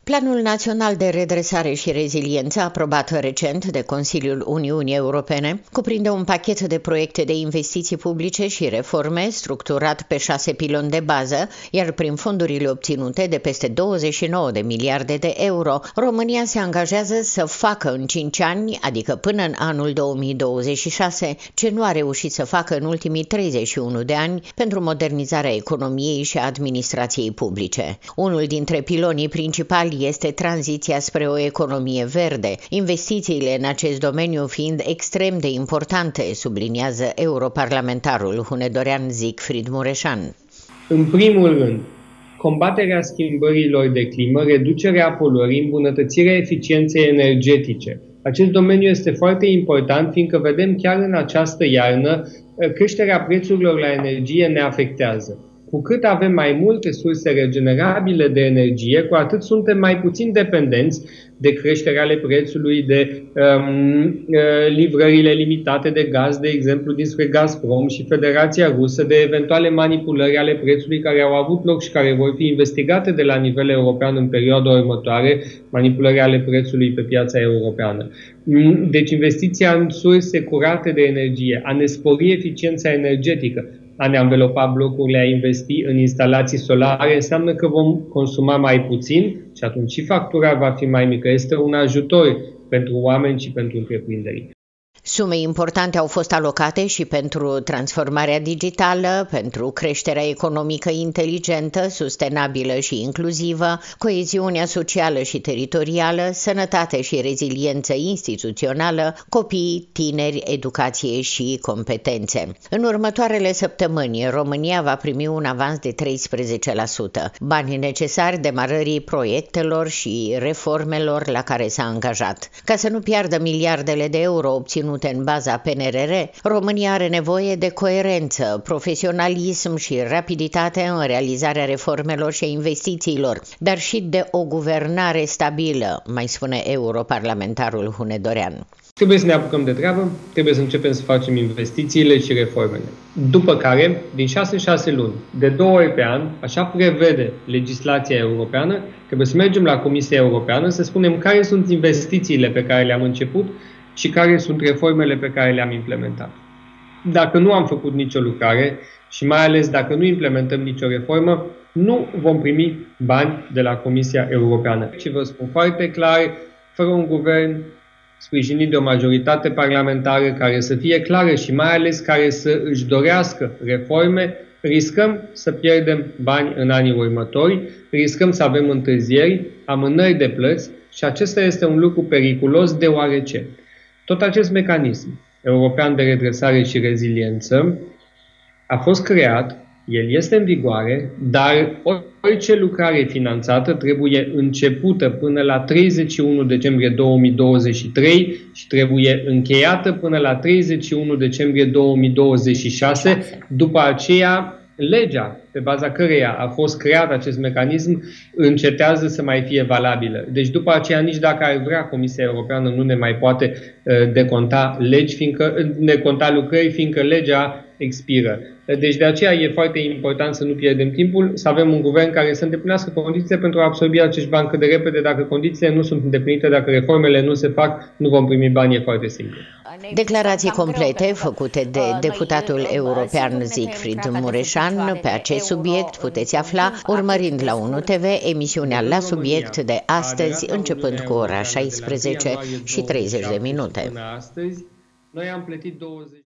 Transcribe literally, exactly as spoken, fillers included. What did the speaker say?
Planul Național de Redresare și Reziliență, aprobat recent de Consiliul Uniunii Europene, cuprinde un pachet de proiecte de investiții publice și reforme structurat pe șase piloni de bază, iar prin fondurile obținute de peste douăzeci și nouă de miliarde de euro, România se angajează să facă în cinci ani, adică până în anul două mii douăzeci și șase, ce nu a reușit să facă în ultimii treizeci și unu de ani pentru modernizarea economiei și administrației publice. Unul dintre pilonii principali este tranziția spre o economie verde, investițiile în acest domeniu fiind extrem de importante, subliniază europarlamentarul Hunedorean Siegfried Mureșan. În primul rând, combaterea schimbărilor de climă, reducerea poluării, îmbunătățirea eficienței energetice. Acest domeniu este foarte important, fiindcă vedem chiar în această iarnă creșterea prețurilor la energie ne afectează. Cu cât avem mai multe surse regenerabile de energie, cu atât suntem mai puțin dependenți de creșterea ale prețului, de um, uh, livrările limitate de gaz, de exemplu, dinspre Gazprom și Federația Rusă, de eventuale manipulări ale prețului care au avut loc și care vor fi investigate de la nivel european în perioada următoare, manipulări ale prețului pe piața europeană. Deci investiția în surse curate de energie, a ne spori eficiența energetică, a ne anvelopa blocurile, a investi în instalații solare, înseamnă că vom consuma mai puțin și atunci și factura va fi mai mică. Este un ajutor pentru oameni și pentru întreprinderi. Sume importante au fost alocate și pentru transformarea digitală, pentru creșterea economică inteligentă, sustenabilă și inclusivă, coeziunea socială și teritorială, sănătate și reziliență instituțională, copii, tineri, educație și competențe. În următoarele săptămâni, România va primi un avans de treisprezece la sută, banii necesari demarării proiectelor și reformelor la care s-a angajat. Ca să nu piardă miliardele de euro obținute în baza P N R R, România are nevoie de coerență, profesionalism și rapiditate în realizarea reformelor și investițiilor, dar și de o guvernare stabilă, mai spune europarlamentarul Hunedorean. Trebuie să ne apucăm de treabă, trebuie să începem să facem investițiile și reformele. După care, din șase în șase luni, de două ori pe an, așa prevede legislația europeană, trebuie să mergem la Comisia Europeană să spunem care sunt investițiile pe care le-am început și care sunt reformele pe care le-am implementat. Dacă nu am făcut nicio lucrare și mai ales dacă nu implementăm nicio reformă, nu vom primi bani de la Comisia Europeană. Și vă spun foarte clar, fără un guvern sprijinit de o majoritate parlamentară care să fie clară și mai ales care să își dorească reforme, riscăm să pierdem bani în anii următori, riscăm să avem întârzieri, amânări de plăți și acesta este un lucru periculos deoarece tot acest mecanism european de redresare și reziliență a fost creat, el este în vigoare, dar orice lucrare finanțată trebuie începută până la treizeci și unu decembrie două mii douăzeci și trei și trebuie încheiată până la treizeci și unu decembrie două mii douăzeci și șase. După aceea, legea pe baza căreia a fost creat acest mecanism încetează să mai fie valabilă. Deci după aceea, nici dacă ar vrea Comisia Europeană, nu ne mai poate uh, deconta legi, fiindcă, deconta lucrări, fiindcă legea expiră. Deci de aceea e foarte important să nu pierdem timpul, să avem un guvern care să îndeplinească condițiile pentru a absorbi acești bani cât de repede. Dacă condițiile nu sunt îndeplinite, dacă reformele nu se fac, nu vom primi bani, e foarte simplu. Declarații complete făcute de deputatul european Siegfried Mureșan pe acest subiect puteți afla urmărind la unu T V emisiunea La Subiect de astăzi, începând cu ora șaisprezece și treizeci de minute. Noi am plătit douăzeci